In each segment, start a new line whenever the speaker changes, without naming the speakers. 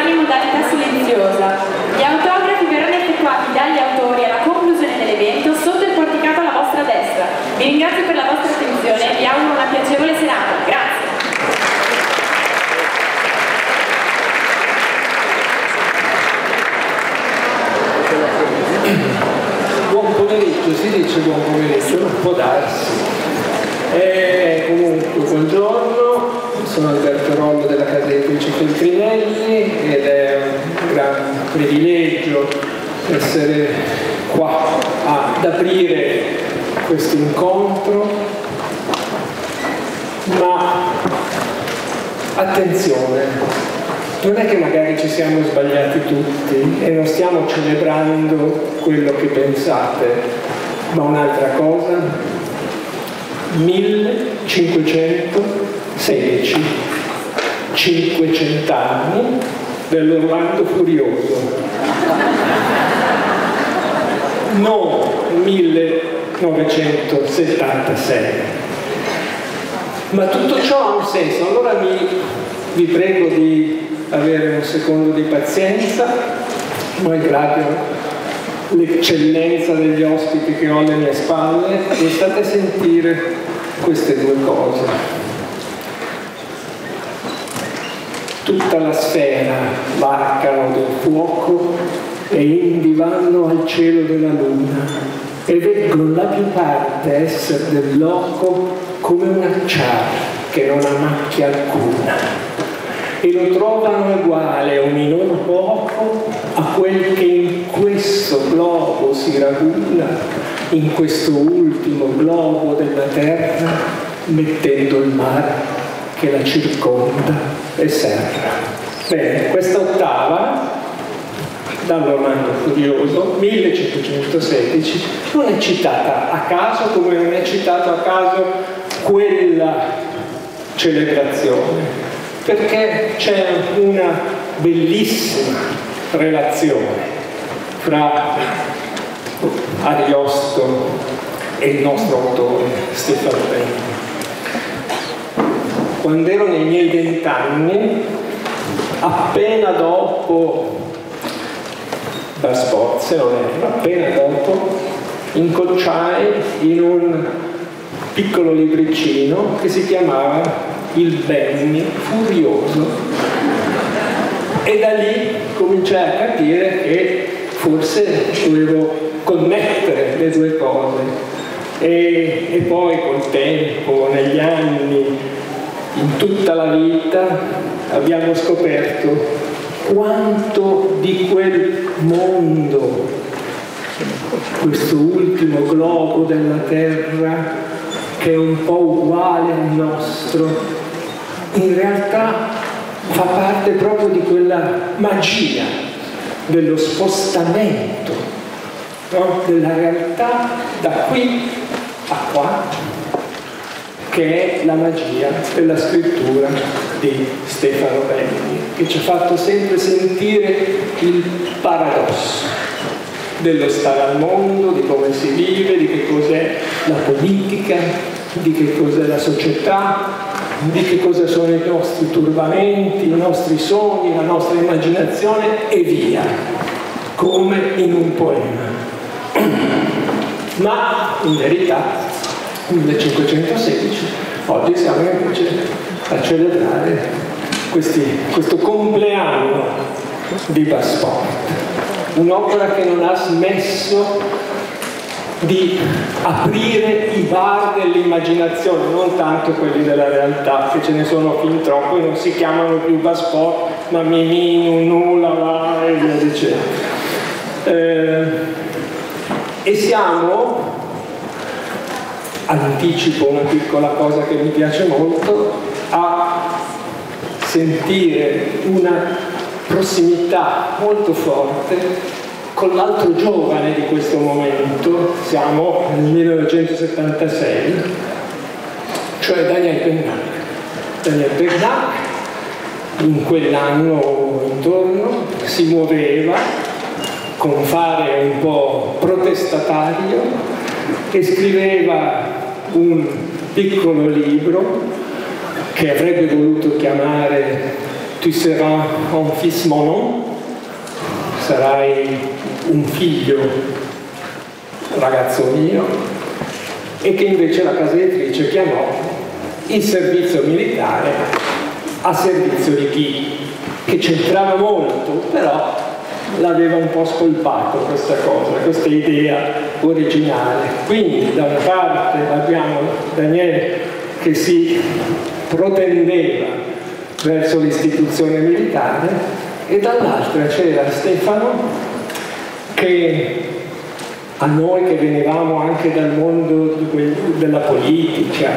in modalità silenziosa. Gli autografi verranno effettuati dagli autori alla conclusione dell'evento sotto il porticato alla vostra destra. Vi ringrazio per la vostra attenzione e vi auguro una piacevole serata. Grazie.
Buon pomeriggio, si dice buon pomeriggio, non può darsi. Comunque, buongiorno, sono Alberto Rollo della Casa Editrice Feltrinelli ed è un gran privilegio essere qua ad aprire questo incontro, ma attenzione, non è che magari ci siamo sbagliati tutti e non stiamo celebrando quello che pensate, ma un'altra cosa. 1516, 500 anni dell'Orlando Furioso, non 1976. Ma tutto ciò ha un senso, allora vi prego di avere un secondo di pazienza, malgrado l'eccellenza degli ospiti che ho alle mie spalle, e state a sentire queste due cose. Tutta la sfera varcano del fuoco e indi vanno al cielo della luna e veggono la più parte esser del loco come un acciar che non ha macchia alcuna, e lo trovano uguale o minor poco a quel che in questo globo si raguna, in questo ultimo globo della terra, mettendo il mare che la circonda e serra. Bene, questa ottava dall'Orlando Furioso 1516 non è citata a caso, come non è citata a caso quella celebrazione, perché c'è una bellissima relazione fra Ariosto e il nostro autore Stefano Benni. Quando ero nei miei 20 anni, appena dopo Sforza, non era, appena dopo incominciai in un piccolo libricino che si chiamava Il Benni Furioso, e da lì cominciai a capire che forse dovevo connettere le due cose, e poi col tempo, negli anni, in tutta la vita abbiamo scoperto quanto di quel mondo, questo ultimo globo della terra che è un po' uguale al nostro, in realtà fa parte proprio di quella magia dello spostamento, no? Della realtà da qui a qua, che è la magia della scrittura di Stefano Benni, che ci ha fatto sempre sentire il paradosso dello stare al mondo, di come si vive, di che cos'è la politica, di che cos'è la società, di che cosa sono i nostri turbamenti, i nostri sogni, la nostra immaginazione, e via, come in un poema. Ma in verità 1516, oggi siamo invece a celebrare questo compleanno di Passport, un'opera che non ha smesso di aprire i bar dell'immaginazione, non tanto quelli della realtà, che ce ne sono fin troppo e non si chiamano più Passport, ma Mimì, Nunù, Lalà e via dicendo. E siamo, anticipo una piccola cosa che mi piace molto, a sentire una prossimità molto forte con l'altro giovane di questo momento. Siamo nel 1976, cioè Daniel Pennac. Daniel Pennac in quell'anno intorno si muoveva con fare un po' protestatario e scriveva un piccolo libro che avrebbe voluto chiamare tu seras un fils Monon, sarai un figlio ragazzo mio, e che invece la casa editrice chiamò il servizio militare a servizio di chi? Che c'entrava molto, però l'aveva un po' scolpato questa cosa, questa idea originale. Quindi da una parte abbiamo Daniele che si protendeva verso l'istituzione militare e dall'altra c'era Stefano che a noi che venivamo anche dal mondo della politica,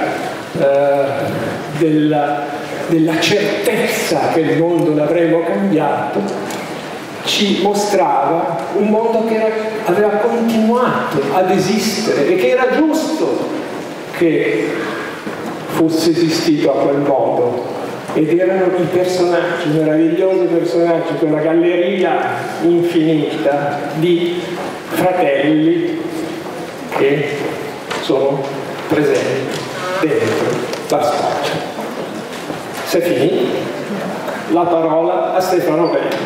della certezza che il mondo l'avremmo cambiato, ci mostrava un mondo che aveva continuato ad esistere e che era giusto che fosse esistito a quel modo. Ed erano i personaggi, meravigliosi personaggi, quella galleria infinita di fratelli che sono presenti dentro la spaccia. Se finì, la parola a Stefano Benni.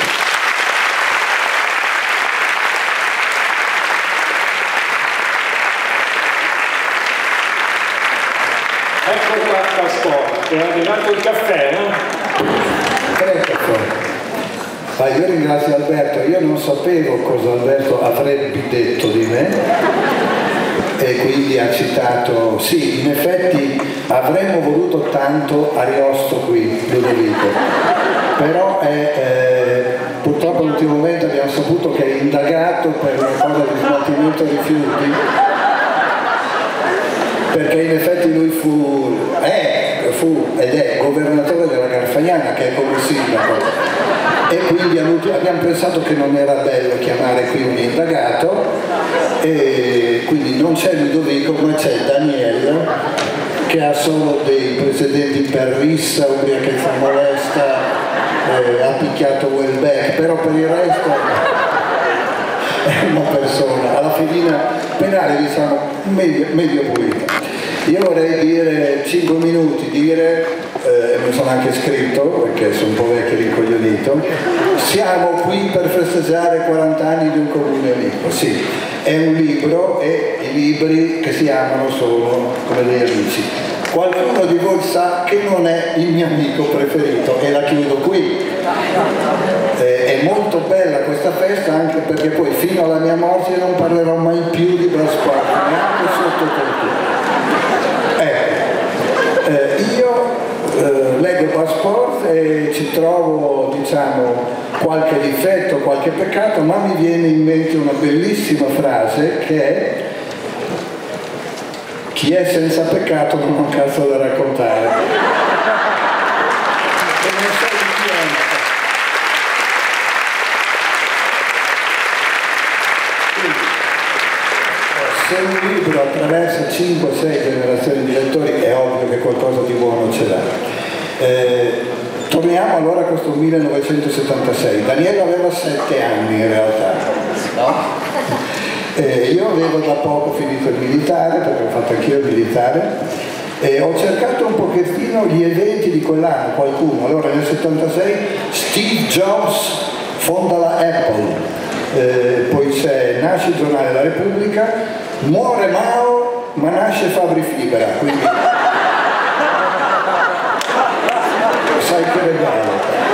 Ecco qua Pasquale, è arrivato il caffè, no?
Tre caffè. Io ringrazio Alberto, io non sapevo cosa Alberto avrebbe detto di me e quindi ha citato, sì, in effetti avremmo voluto tanto Ariosto qui, Ludovico, però purtroppo all'ultimo momento abbiamo saputo che è indagato per una cosa di smaltimento rifiuti, perché in effetti lui fu ed è governatore della Garfagnana, che è come sindaco, e quindi abbiamo pensato che non era bello chiamare qui un indagato, e quindi non c'è Ludovico ma c'è Daniele, che ha solo dei precedenti per rissa, ubriachezza molesta, ha picchiato Welbeck, però per il resto è una persona alla fedina penale, diciamo, medio pulita. Io vorrei dire 5 minuti, mi sono anche scritto perché sono un po' vecchio e rincoglionito, siamo qui per festeggiare 40 anni di un comune amico. Sì, è un libro e i libri che si amano sono come degli amici. Qualcuno di voi sa che non è il mio amico preferito e la chiudo qui. È molto bella questa festa anche perché poi fino alla mia morte non parlerò mai più di Pasquale, neanche sotto tortura. Io leggo Passport e ci trovo, diciamo, qualche difetto, qualche peccato, ma mi viene in mente una bellissima frase che è: chi è senza peccato non ha un cazzo da raccontare. E non so di chi è. Se un libro attraversa 5-6 generazioni di lettori è ovvio che qualcosa di buono ce l'ha. Torniamo allora a questo 1976. Daniele aveva 7 anni in realtà, no? Io avevo da poco finito il militare, perché ho fatto anch'io il militare, e ho cercato un pochettino gli eventi di quell'anno, qualcuno. Allora nel 76 Steve Jobs fonda la Apple, poi nasce il giornale La Repubblica, muore Mao ma nasce Fabri Fibra, quindi sai che regalo.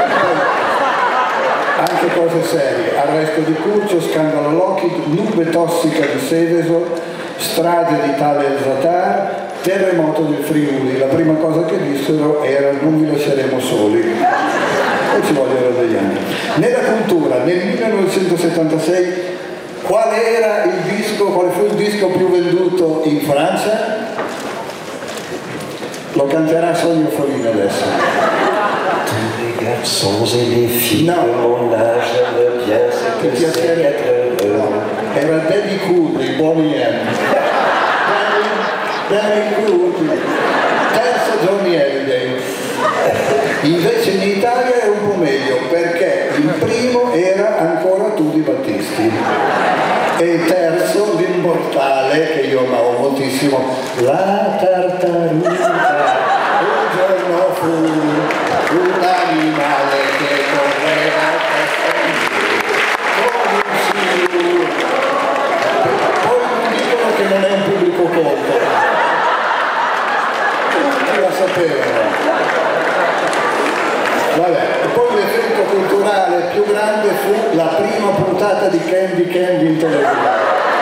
Anche cose serie: arresto di Curcio, scandalo Lockheed, nube tossica di Seveso, strage di Tale El Zatar, terremoto del Friuli. La prima cosa che dissero era: non vi lasceremo soli. E ci vogliono degli anni. Nella cultura, nel 1976, quale fu il disco più venduto in Francia? Lo canterà Sonia Folino adesso.
Tous les garçons et les filles
No.
de mon âge aiment bien ce que c'est qu'être heureux.
No, era Daddy Cool dei Bonnie M. Daddy Cool, terzo Johnny Hallyday. Invece in Italia è un po' meglio perché il primo era Ancora tu di Battisti e il terzo l'Immortale, che io amavo moltissimo, La tartaruga un giorno fu un'anima Vabbè, e poi l'evento culturale più grande fu la prima puntata di Candy Candy in televisione.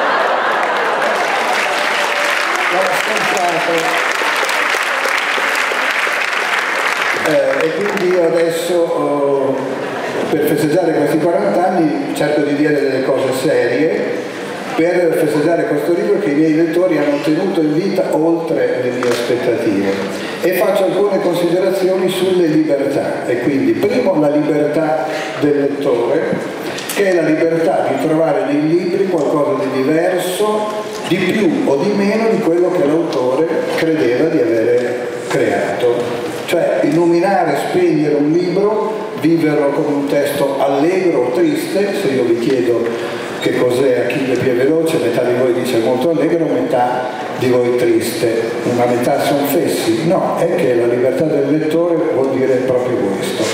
E quindi io adesso per festeggiare questi 40 anni cerco di dire delle cose serie per festeggiare questo libro che i miei lettori hanno tenuto in vita oltre le mie aspettative, e faccio alcune considerazioni sulle libertà. E quindi primo, la libertà del lettore, che è la libertà di trovare nei libri qualcosa di diverso, di più o di meno di quello che l'autore credeva di avere creato. Cioè illuminare, spegnere un libro, viverlo come un testo allegro o triste. Se io vi chiedo che cos'è Achille più veloce, metà di voi dice molto allegro, metà di voi triste. Una metà sono fessi? No, è che la libertà del lettore vuol dire proprio questo.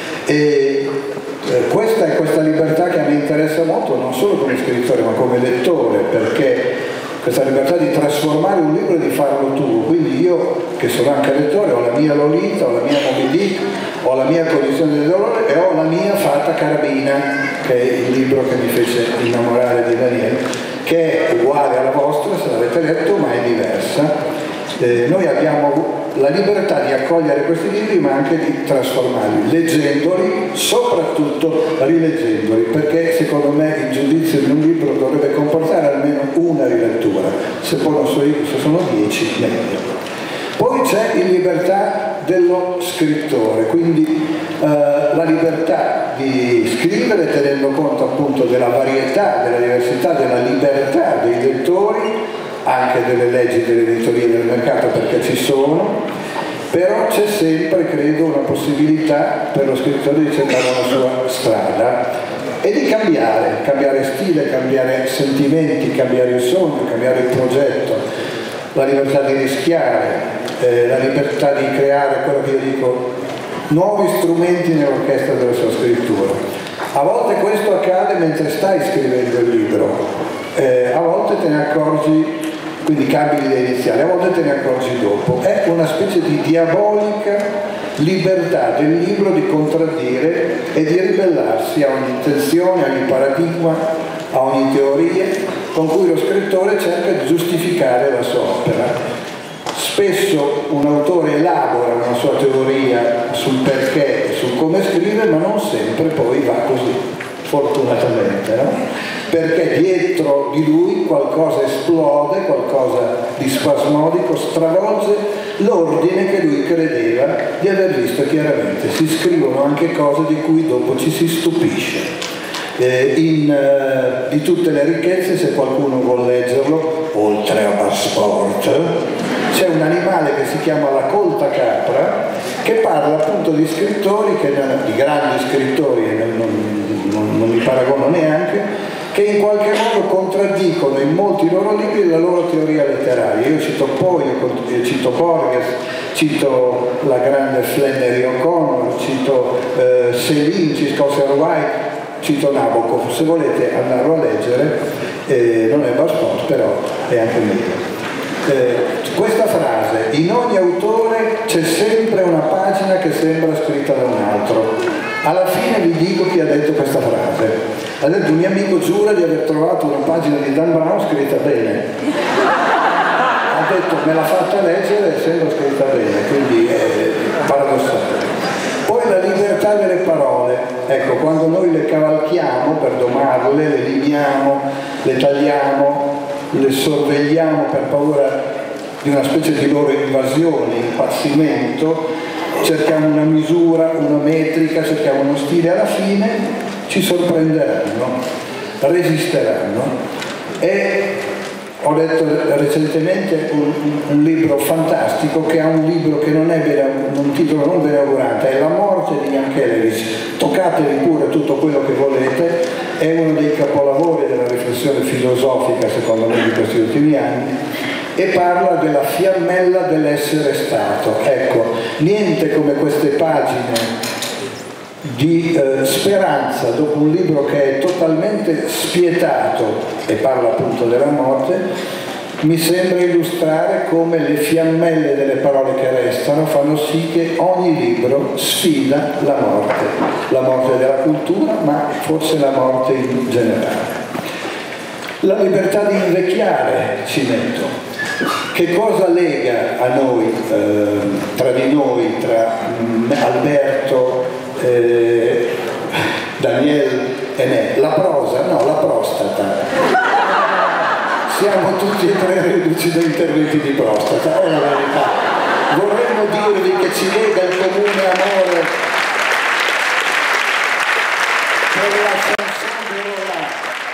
E questa è questa libertà che a me interessa molto, non solo come scrittore ma come lettore, perché questa libertà di trasformare un libro e di farlo tuo. Quindi io, che sono anche lettore, ho la mia Lolita, ho la mia Moby Dick, ho la mia Cognizione del dolore e ho la mia Fata Carabina, che è il libro che mi fece innamorare di Daniele, che è uguale alla vostra, se l'avete letto, ma è diversa. Noi abbiamo la libertà di accogliere questi libri ma anche di trasformarli, leggendoli, soprattutto rileggendoli, perché secondo me il giudizio di un libro dovrebbe comportare almeno una rilettura, se poi non so io, se sono 10 meglio. Poi c'è la libertà dello scrittore, quindi la libertà di scrivere tenendo conto appunto della varietà, della diversità, della libertà dei lettori, anche delle leggi delle editorie del mercato, perché ci sono, però c'è sempre, credo, una possibilità per lo scrittore di cercare la sua strada e di cambiare stile, cambiare sentimenti, cambiare il sogno, cambiare il progetto, la libertà di rischiare, la libertà di creare quello che io dico, nuovi strumenti nell'orchestra della sua scrittura. A volte questo accade mentre stai scrivendo il libro, a volte te ne accorgi, quindi cambi l'idea iniziale, a volte te ne accorgi dopo. È una specie di diabolica libertà del libro di contraddire e di ribellarsi a ogni intenzione, a ogni paradigma, a ogni teoria con cui lo scrittore cerca di giustificare la sua opera. Spesso un autore elabora una sua teoria sul perché e sul come scrive, ma non sempre poi va così, fortunatamente, no? Perché dietro di lui qualcosa esplode, qualcosa di spasmodico stravolge l'ordine che lui credeva di aver visto chiaramente. Si scrivono anche cose di cui dopo ci si stupisce. Di tutte le ricchezze, se qualcuno vuol leggerlo, oltre a Passport, c'è un animale che si chiama la colta capra, che parla appunto di scrittori, di grandi scrittori, non mi paragono neanche, che in qualche modo contraddicono in molti loro libri la loro teoria letteraria. Io cito Poe, cito Borges, cito la grande Flannery O'Connor, cito Céline, cito Oscar Wilde, cito Nabokov. Se volete andarlo a leggere, non è Passport, però è anche meglio. Questa frase: in ogni autore c'è sempre una pagina che sembra scritta da un altro. Alla fine vi dico chi ha detto questa frase. Ha detto un mio amico: giura di aver trovato una pagina di Dan Brown scritta bene. Ha detto me l'ha fatta leggere e sembra scritta bene, quindi è paradossale. Poi la libertà delle parole, ecco, quando noi le cavalchiamo per domarle, le limiamo, le tagliamo, le sorvegliamo per paura di una specie di loro invasione, impazzimento, cerchiamo una misura, una metrica, cerchiamo uno stile, alla fine ci sorprenderanno, resisteranno. E ho letto recentemente un libro fantastico che ha un titolo non beneaugurante, è La morte di Yankelevich. Toccatevi pure tutto quello che volete, è uno dei capolavori della riflessione filosofica secondo me di questi ultimi anni, e parla della fiammella dell'essere stato. Ecco, niente come queste pagine di speranza dopo un libro che è totalmente spietato e parla appunto della morte, mi sembra illustrare come le fiammelle delle parole che restano fanno sì che ogni libro sfida la morte della cultura, ma forse la morte in generale. La libertà di invecchiare, ci metto. Che cosa lega a noi, tra di noi, tra Alberto, Daniele e me? La prosa? No, la prostata. Siamo tutti e tre reduci da interventi di prostata, è la verità. Vorremmo dirvi che ci lega il comune amore per la chanson de Roland,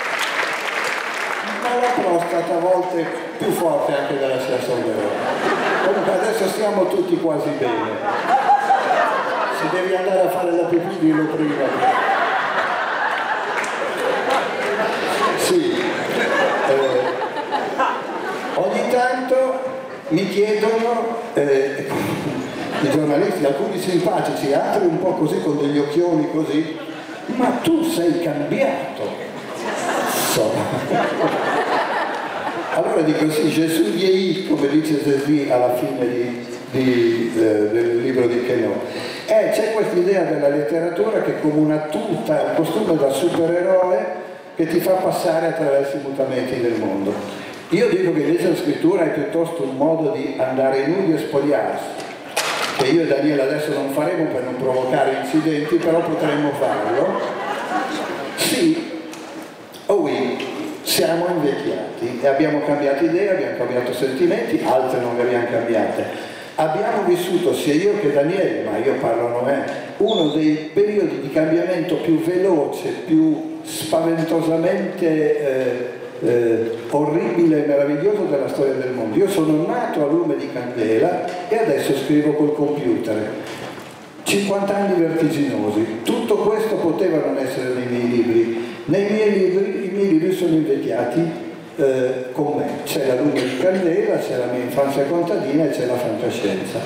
ma la prostata a volte è più forte anche della chanson de Roland. Comunque adesso stiamo tutti quasi bene. Se devi andare a fare la pipì, dillo prima. Sì. Ogni tanto mi chiedono i giornalisti, alcuni simpatici, altri un po' così con degli occhioni così, ma tu sei cambiato. Allora dico sì, Gesù vieillit, come dice Gesù alla fine del libro di Queneau. C'è questa idea della letteratura che è come una tuta, un costume da supereroe che ti fa passare attraverso i mutamenti del mondo. Io dico che invece la scrittura è piuttosto un modo di andare nudi e spogliarsi, che io e Daniele adesso non faremo per non provocare incidenti, però potremmo farlo. Sì, siamo invecchiati e abbiamo cambiato idee, abbiamo cambiato sentimenti, altre non le abbiamo cambiate. Abbiamo vissuto, sia io che Daniele, ma io parlo a me, uno dei periodi di cambiamento più veloce, più spaventosamente orribile e meraviglioso della storia del mondo. Io sono nato a lume di candela e adesso scrivo col computer. 50 anni vertiginosi. Tutto questo poteva non essere nei miei libri. Nei miei libri, i miei libri sono invecchiati con me. C'è la lume di candela, c'è la mia infanzia contadina e c'è la fantascienza.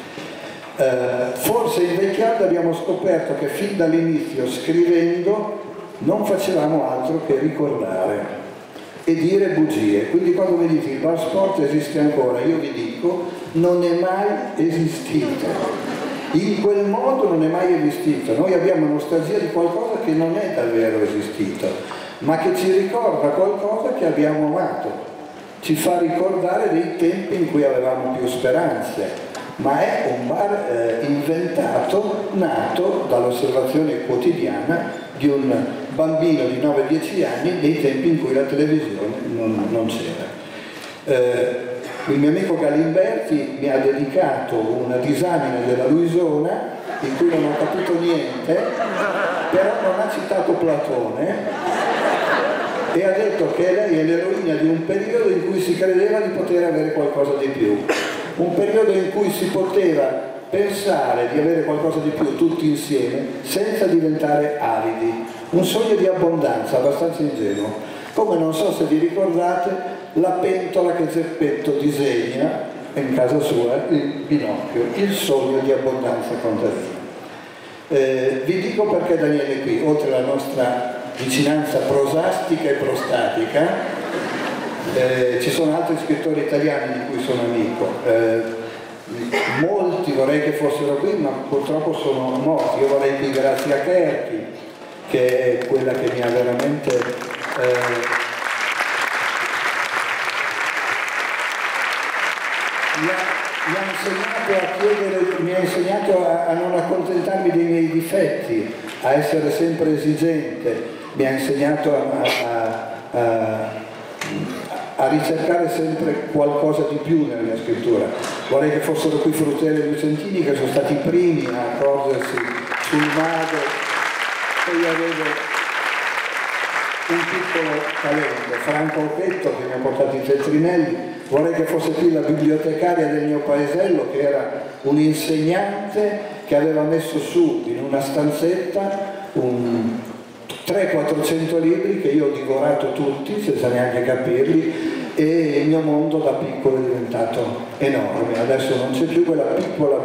Forse invecchiando abbiamo scoperto che fin dall'inizio, scrivendo, non facevamo altro che ricordare e dire bugie. Quindi quando mi dite il bar sport esiste ancora, io vi dico non è mai esistito, in quel modo non è mai esistito. Noi abbiamo nostalgia di qualcosa che non è davvero esistito, ma che ci ricorda qualcosa che abbiamo amato, ci fa ricordare dei tempi in cui avevamo più speranze, ma è un bar inventato, nato dall'osservazione quotidiana di un bambino di 9-10 anni nei tempi in cui la televisione non c'era. Il mio amico Galimberti mi ha dedicato una disamina della Luisona in cui non ho capito niente, però non ha citato Platone e ha detto che lei è l'eroina di un periodo in cui si credeva di poter avere qualcosa di più, un periodo in cui si poteva pensare di avere qualcosa di più tutti insieme senza diventare aridi, un sogno di abbondanza abbastanza ingenuo, come non so se vi ricordate la pentola che Geppetto disegna in casa sua, il Pinocchio, il sogno di abbondanza contadina. Vi dico perché Daniele è qui, oltre alla nostra vicinanza prosastica e prostatica, ci sono altri scrittori italiani di cui sono amico. Molti vorrei che fossero qui, ma purtroppo sono morti. Io vorrei qui Grazia Cherchi, che è quella che mi ha veramente mi ha insegnato a non accontentarmi dei miei difetti, a essere sempre esigente, mi ha insegnato a ricercare sempre qualcosa di più nella mia scrittura. Vorrei che fossero qui Frutteri e Lucentini, che sono stati i primi a accorgersi sul mago che io avevo un piccolo talento. Franco Occhetto, che mi ha portato i Feltrinelli. Vorrei che fosse qui la bibliotecaria del mio paesello, che era un insegnante che aveva messo su in una stanzetta 300-400 libri che io ho divorato tutti senza neanche capirli, e il mio mondo da piccolo è diventato enorme. Adesso non c'è più quella piccola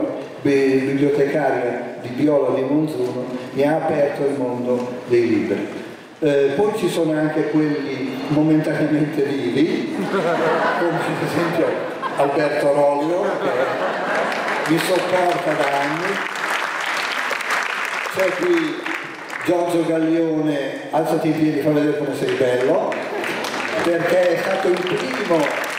bibliotecaria di Biola di Monzuno, mi ha aperto il mondo dei libri. Poi ci sono anche quelli momentaneamente vivi, come ad esempio Alberto Rollio, che mi sopporta da anni. C'è qui Giorgio Gaglione, alzati in piedi, fa vedere come sei bello, perché è stato il primo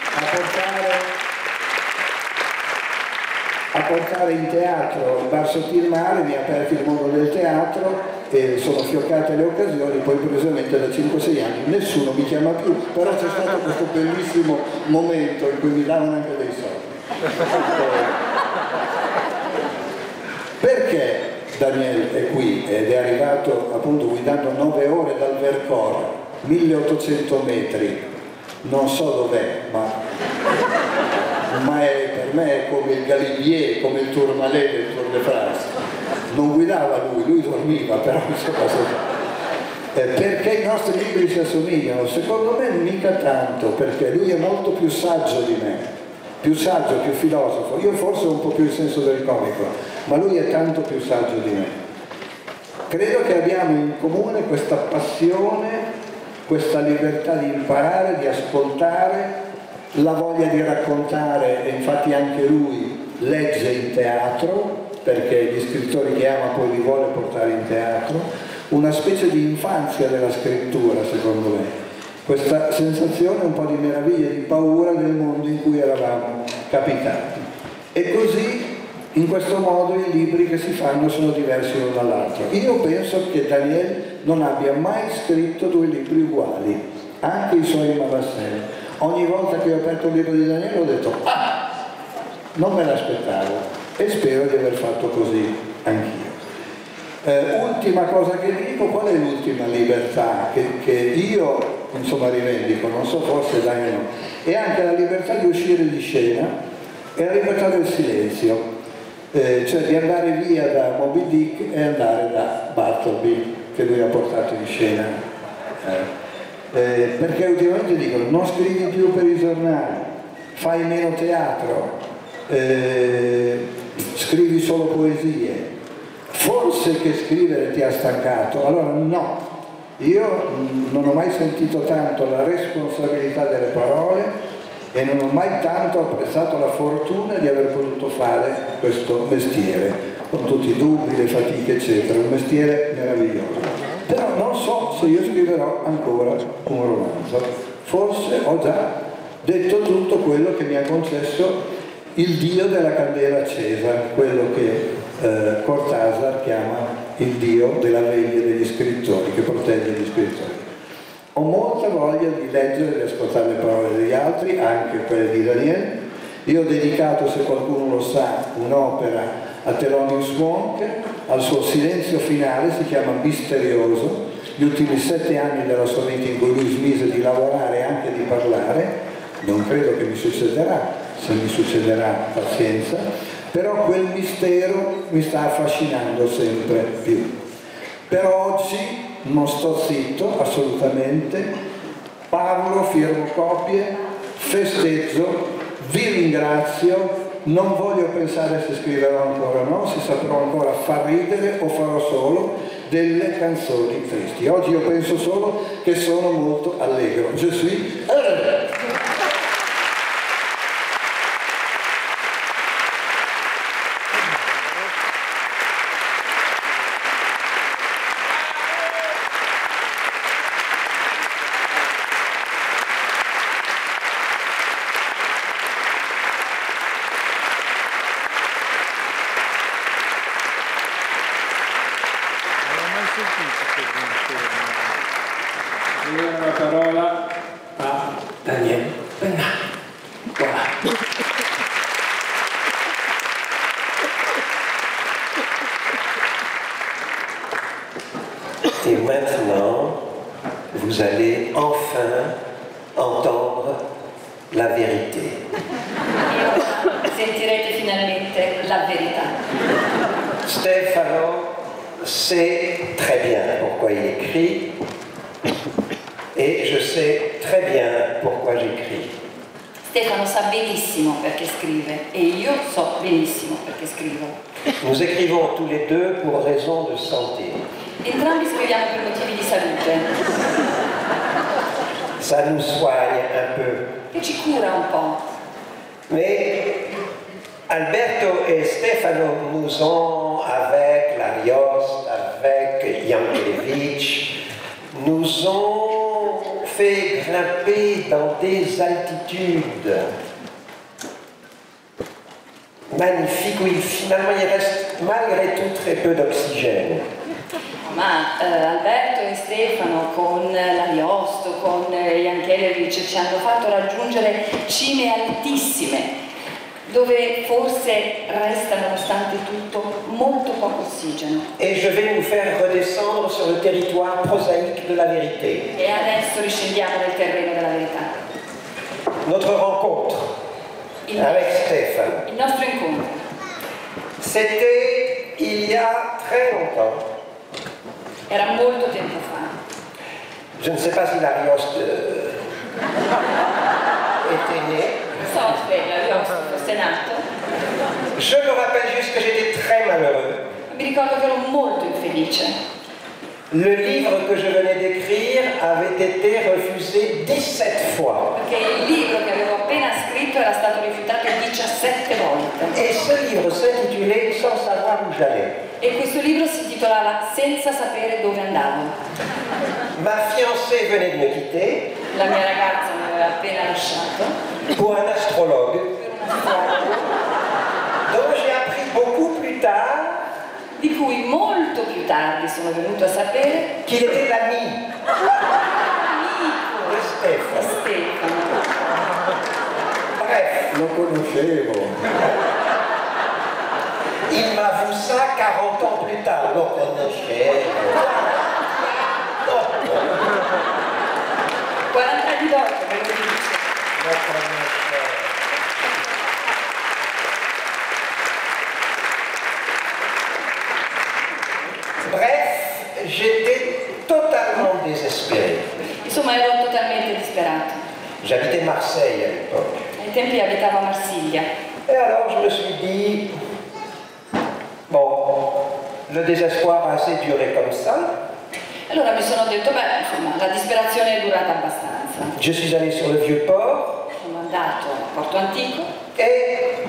a portare in teatro il Bar Sottil Mare, mi ha aperto il mondo del teatro e sono fioccate le occasioni. Poi precisamente da 5-6 anni nessuno mi chiama più, però c'è stato questo bellissimo momento in cui mi davano anche dei soldi. Perché Daniel è qui ed è arrivato appunto guidando 9 ore dal Vercors, 1800 metri, non so dov'è, ma per me è come il Galibier, come il Tourmalet del Tour de France. Non guidava lui dormiva, però perché i nostri libri si assomigliano? Secondo me mica tanto, perché lui è molto più saggio di me, più saggio, più filosofo. Io forse ho un po' più il senso del comico, ma lui è tanto più saggio di me. Credo che abbiamo in comune questa passione, questa libertà di imparare, di ascoltare, la voglia di raccontare, e infatti anche lui legge in teatro, perché gli scrittori che ama poi li vuole portare in teatro, una specie di infanzia della scrittura, secondo me, questa sensazione un po' di meraviglia e di paura del mondo in cui eravamo capitati. E così, in questo modo, i libri che si fanno sono diversi uno dall'altro. Io penso che Daniel non abbia mai scritto 2 libri uguali, anche i suoi Marassel. Ogni volta che ho aperto un libro di Daniel ho detto non me l'aspettavo, e spero di aver fatto così anch'io. Ultima cosa che dico, qual è l'ultima libertà che io insomma rivendico, non so, forse Daniel no, è anche la libertà di uscire di scena e la libertà del silenzio, cioè di andare via da Moby Dick e andare da Bartleby, che lui ha portato in scena. Perché ultimamente dicono non scrivi più per i giornali, fai meno teatro, scrivi solo poesie, forse che scrivere ti ha stancato. Allora no, io non ho mai sentito tanto la responsabilità delle parole e non ho mai tanto apprezzato la fortuna di aver potuto fare questo mestiere, con tutti i dubbi, le fatiche eccetera, un mestiere meraviglioso. Però non so se io scriverò ancora un romanzo, forse ho già detto tutto quello che mi ha concesso il dio della candela accesa, quello che Cortázar chiama il dio della veglia degli scrittori, che protegge gli scrittori. Ho molta voglia di leggere e di ascoltare le parole degli altri, anche quelle di Daniel. Io ho dedicato, se qualcuno lo sa, un'opera a Thelonious Monk, al suo silenzio finale, si chiama Misterioso, gli ultimi 7 anni della sua vita in cui lui smise di lavorare e anche di parlare. Non credo che mi succederà, se mi succederà pazienza, però quel mistero mi sta affascinando sempre più. Per oggi non sto zitto, assolutamente, parlo, firmo copie, festeggio, vi ringrazio, non voglio pensare se scriverò ancora o no, se saprò ancora far ridere o farò solo delle canzoni tristi. Oggi io penso solo che sono molto allegro. Je suis heureux.
Allora la parola a Daniel Pennacchi. Voilà.
Et maintenant, vous allez enfin entendre la vérité.
Sentirete finalmente la verità.
Stefano sait très bien pourquoi il écrit et je sais très bien pourquoi j'écris.
Stefano sa benissimo perché scrive e io so benissimo perché scrivo.
Nous écrivons tous les deux pour raison de santé.
Entrambi scriviamo per motivi di salute,
Ça nous soigne un peu.
che ci cura un po'.
Mais Alberto et Stefano nous ont, avec l'Arioste, avec Yankelevitch, nous ont fait grimper dans des altitudes magnifiques où finalement il reste malgré tout très peu d'oxygène.
Ma Alberto e Stefano con l'Ariosto, con Yankelevitch ci hanno fatto raggiungere cime altissime, dove forse resta, nonostante tutto, molto poco ossigeno.
Et je vais nous faire redescendre sur le territoire prosaïque de la vérité.
E adesso riscendiamo nel terreno della verità.
Notre rencontre avec Stéphane,
Il nostro incontro
c'était il y a très longtemps.
era molto tempo fa.
Je ne sais pas si l'Arioste était né.
So se l'Ariosto fosse nato,
Je me rappelle juste que j'étais très malheureux.
mi ricordo che ero molto infelice.
Le livre que je venais d'écrire avait été refusé 17 fois.
Perché il libro che avevo appena scritto era stato rifiutato 17 volte.
Et ce livre s'intitulait Sans savoir où j'allais.
E questo libro si intitolava Senza sapere dove andavo.
Ma fiancée venait de me quitter
La mia ragazza mi aveva appena lasciato
pour un astrologue
per un astrologo,
dont j'ai appris beaucoup plus tard
di cui molto più tardi sono venuto a sapere
qu'il était l'ami
amico
de
di
Stéphane.
Stefano.
Bref,
Lo conoscevo.
il m'avoue ça 40 ans plus tard. Lo conoscevo.
40 anni dopo me lo dice.
Lo conoscevo. Bref, j'étais totalement désespéré.
Insomma, ero totalmente disperato.
J'habitais Marseille à l'époque.
Ai tempi abitavo a Marsiglia.
Et alors je me suis dit, bon, le désespoir a assez duré comme ça.
Allora mi sono detto, beh, insomma, la disperazione è durata abbastanza.
Je suis allé sur le vieux port
Sono andato a Porto Antico
et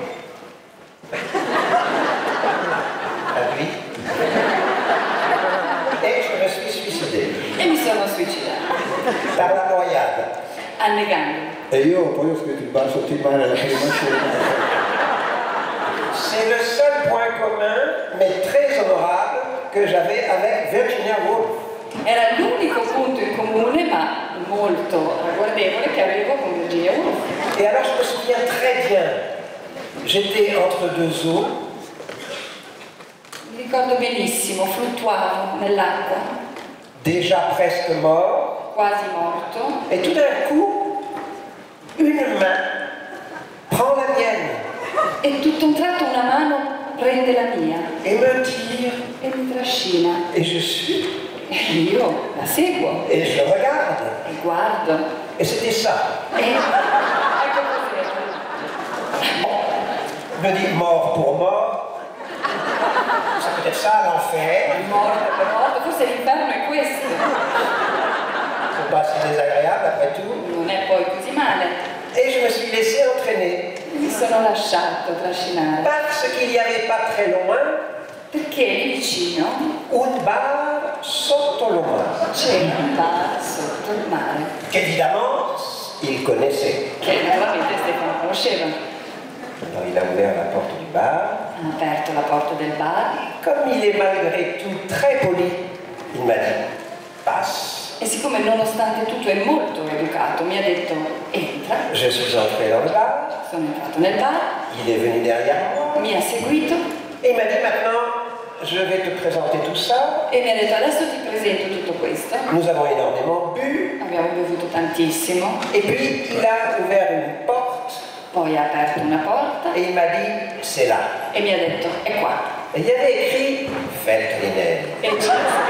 à lui. Et je me suis suicidé
e mi sono suicidato,
par la noyade.
annegando.
E io poi ho scritto il bar sotto il mare alla prima scena.
C'est le seul point commun, mais très honorable, que j'avais avec Virginia Woolf.
Era l'unico punto in comune, ma molto ragguardevole, che avevo con Virginia Woolf.
Et alors je me souviens très bien, j'étais entre deux eaux,
Mi ricordo benissimo, fluttuavo nell'acqua,
déjà presque mort,
quasi morto,
et tout d'un coup, une main prend la mienne
e tutto un tratto una mano prende la mia
et me tire,
e mi trascina.
et je suis,
E io la seguo
et je regarde,
e guardo.
et c'était ça.
E ecco cos'era.
Je me dis mort pour mort, c'est peut-être ça l'enfer,
Morto per morto, forse l'inferno è questo.
c'est pas si désagréable après tout.
Non è poi così male.
Et je me suis laissé entraîner,
Mi sono lasciato trascinare.
parce qu'il n'y avait pas très loin
Perché lì vicino
un bar sotto lo mare,
c'era un bar sotto il mare,
qu'évidemment il connaissait.
che naturalmente Stefano conosceva.
Alors il a ouvert la porte du bar.
Ha aperto la porta del bar
Comme il est malgré tout très poli, il m'a dit passe.
e siccome nonostante tutto è molto educato mi ha detto entra.
Je suis entré dans le bar,
Sono entrato nel bar,
il est venu derrière moi
mi ha seguito
et il m'a dit maintenant je vais te présenter tout ça.
e mi ha detto adesso ti presento tutto questo.
Nous avons énormément bu
Abbiamo bevuto tantissimo,
et puis il a ouvert une porte
poi ha aperto una porta
et il m'a dit c'est là.
e mi ha detto è qua.
Et il y avait écrit Veltliner.
E c'era